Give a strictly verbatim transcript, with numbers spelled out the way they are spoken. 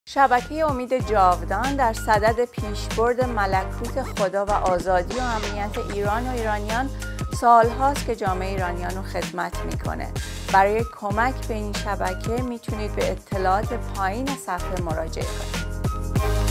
شبکه امید جاودان در صدد پیشبرد ملکوت خدا و آزادی و امنیت ایران و ایرانیان سالهاست که جامعه ایرانیان رو خدمت میکنه. برای کمک به این شبکه میتونید به اطلاعات پایین صفحه مراجعه کنید.